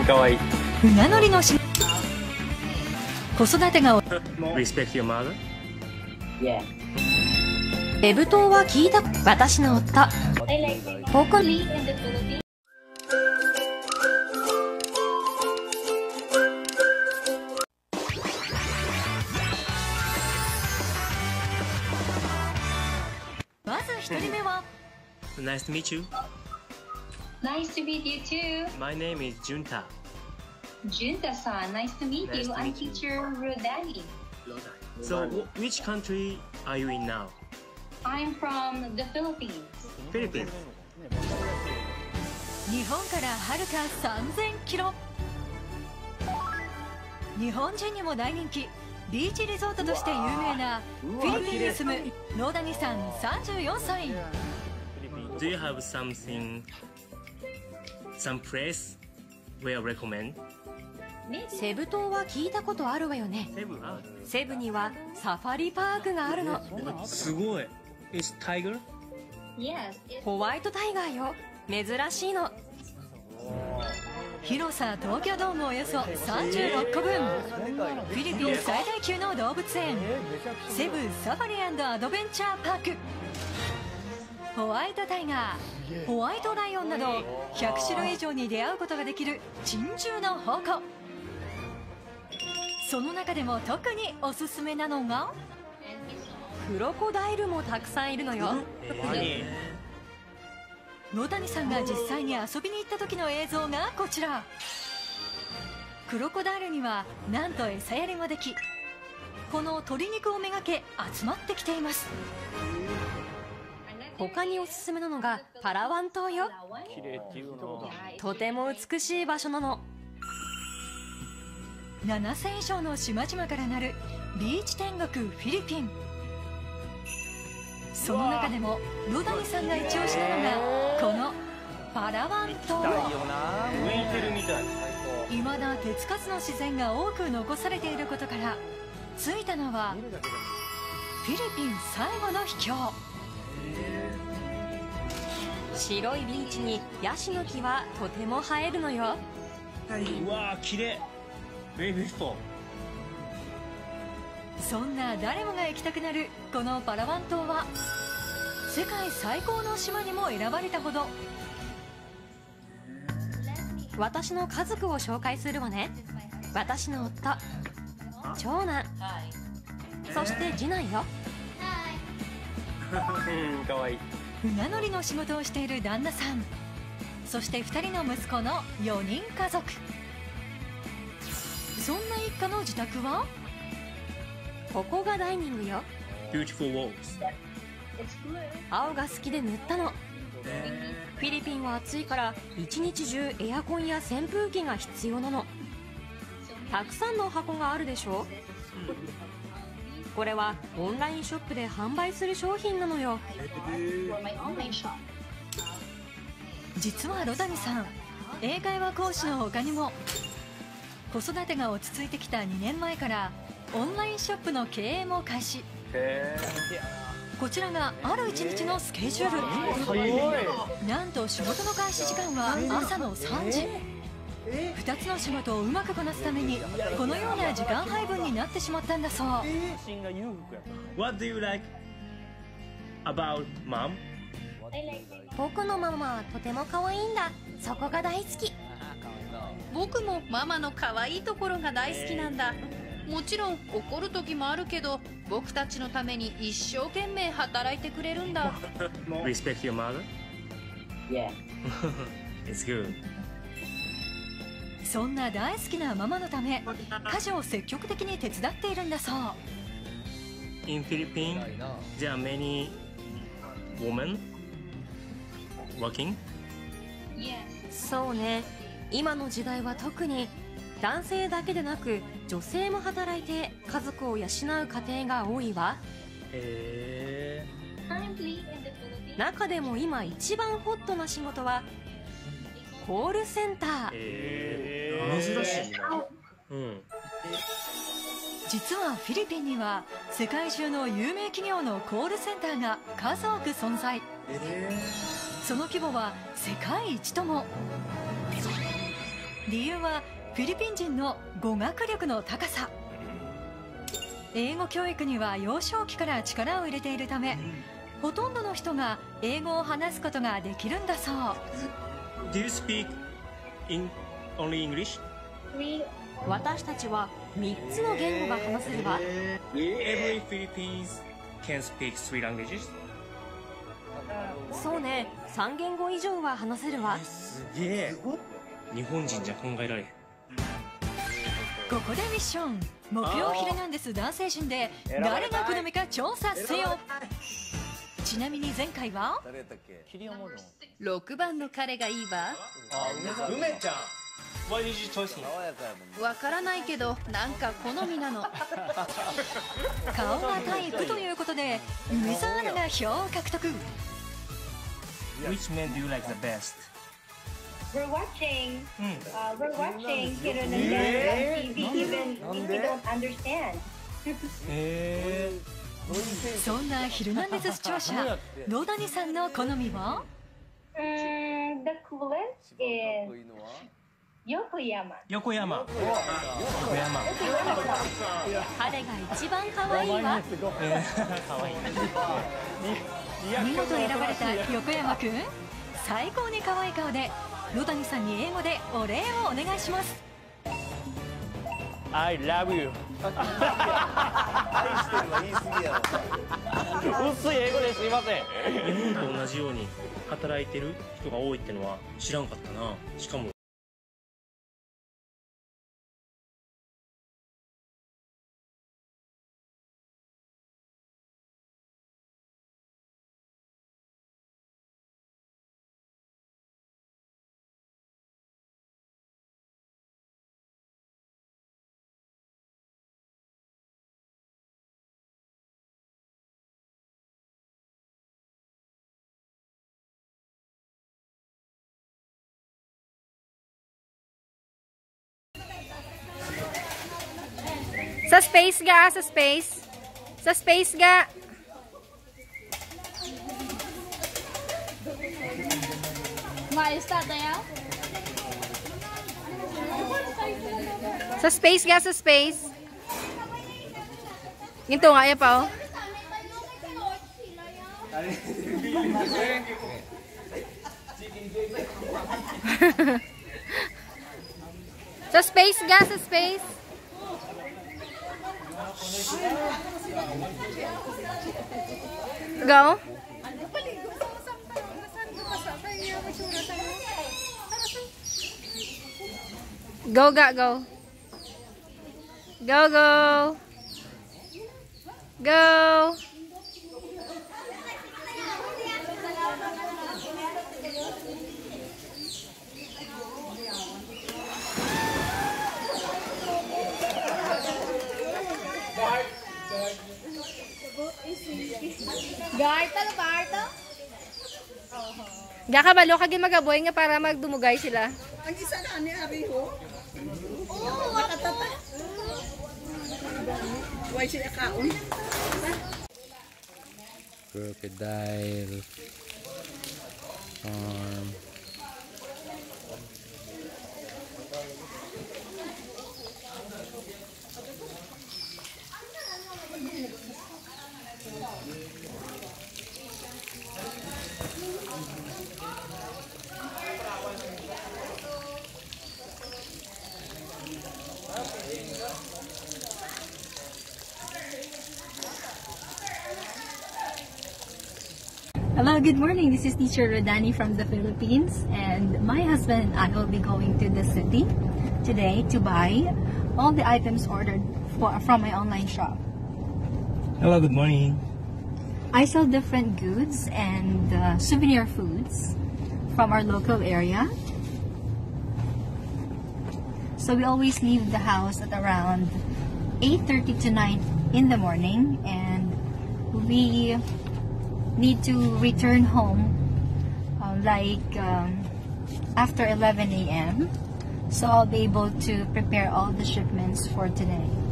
かわいい。 船乗りの子育てが Respect your mother? Yeah. レブ島は聞いた。私の夫 I like ポコ live in the Philippines. まず一人目は Nice to meet you. Nice to meet you too. My name is Junta. Junta-san, nice to meet Nice you. to I'm meet you. teacher Rodani. So, which country are you in now? I'm from the Philippines. Philippines. 日本からはるか3000キロ。日本人にも大人気ビーチリゾートとして有名なフィリピンに住む野谷さん34歳。 Do you have something, some place where recommend? セブ島は聞いたことあるわよね。 Cebu. Ah, セブにはサファリパークがあるの。 すごい。It's tiger? Yes, it's ホワイトタイガーよ。珍しいの。広さ東京ドームおよそ36個分。フィリピン最大級の動物園セブサファリ&アドベンチャーパーク。ホワイトタイガー、ホワイトライオンなど100種類以上に出会うことができる珍獣の宝庫。その中でも特におすすめなのがクロコダイルもたくさんいるのよ。野谷さんが実際に遊びに行った時の映像がこちら。クロコダイルにはなんと餌やりもでき、この鶏肉をめがけ集まってきています。他におすすめなのがパラワン島よ。とても美しい場所なの。7000以上の島々からなるビーチ天国フィリピン。その中でも野谷さんが一押しなのがこのパラワン島。いまだ手つかずの自然が多く残されていることから着いたのはフィリピン最後の秘境。白いビーチにヤシの木はとても映えるのよ。 うわー、綺麗。Very beautiful. そんな誰もが行きたくなるこのパラワン島は世界最高の島にも選ばれたほど。私の家族を紹介するわね。私の夫、長男、そして次男よ。 かわいい。 船乗りの仕事をしている旦那さん、そして2人の息子の4人家族。そんな一家の自宅はここがダイニングよ。 Beautiful walls. it's blue. 青が好きで塗ったの。フィリピンは暑いから一日中エアコンや扇風機が必要なの。たくさんの箱があるでしょ。これはオンラインショップで販売する商品なのよ。 For my online shop. 実はロダニさん、英会話講師の他にも子育てが落ち着いてきた2年前からオンラインショップの経営も開始。こちらがある一日のスケジュール。なんと仕事の開始時間は朝の3時。2つの仕事をうまくこなすためにこのような時間配分になってしまったんだそう。 What do you like about mom? I like 僕のママはとても可愛いんだ。そこが大好き。 僕もママの可愛いところが大好きなんだ。もちろん怒る時もあるけど僕たちのために一生懸命働いてくれるんだ。 Respect your mother? yeah. It's good. そんな大好きなママのため家事を積極的に手伝っているんだそう。 In Philippines, there are many women working. Yes. そうね、今の時代は特に男性だけでなく女性も働いて家族を養う家庭が多いわ。 Currently in the Philippines. 中でも今一番ホットな仕事はコールセンター。 珍しいな。 実はフィリピンには世界中の有名企業のコールセンターが数多く存在。その規模は世界一とも。 理由はフィリピン人の語学力の高さ。英語教育には幼少期から力を入れているため、ほとんどの人が英語を話すことができるんだそう。 Do you speak only English? 私たちは3つの言語が話せるわ。 Every Philippines can speak 3 languages? そうね、3言語以上は話せるわ。 すげえ。日本人じゃ考えられへん。 ここでミッション。木曜ヒルナンデス男性陣で誰が好みか調査せよ。ちなみに前回は 6番の彼がいいわ。 梅ちゃん。Why did you choose him? わからないけどなんか好みなの。 顔がタイプということで梅澤アナが票を獲得。 Which man do you like the best? We're watching Hironandes on TV even if we don't understand. そんなヒルナンデス視聴者野谷さんの好みは？ The coolest is Yokoyama. 横山。 彼が一番可愛いわ。 見事選ばれた横山くん、最高に可愛い顔で野谷さんに英語でお礼をお願いします。 I love you 薄い英語ですいません。 日本と同じように働いてる人が多いってのは知らんかったな。しかも Sa space ga, sa space. Sa space ga. Ma-start na yan? Sa space ga, sa space. Ginto nga, yan pa oh. Sa space ga, sa space. Go. Go, go. Go, go. Go. Gakabalo kagi magaboy nga para magdumugay sila. Ang isa na ni Ariho. Oo, nakatata. Why siya kaon? Crocodile farm. Hello, good morning. This is Teacher Rodani from the Philippines, and my husband and I will be going to the city today to buy all the items ordered from my online shop. Hello, good morning. I sell different goods and souvenir foods from our local area. So we always leave the house at around 8:30 to 9 in the morning, and we need to return home after 11 a.m. So I'll be able to prepare all the shipments for today.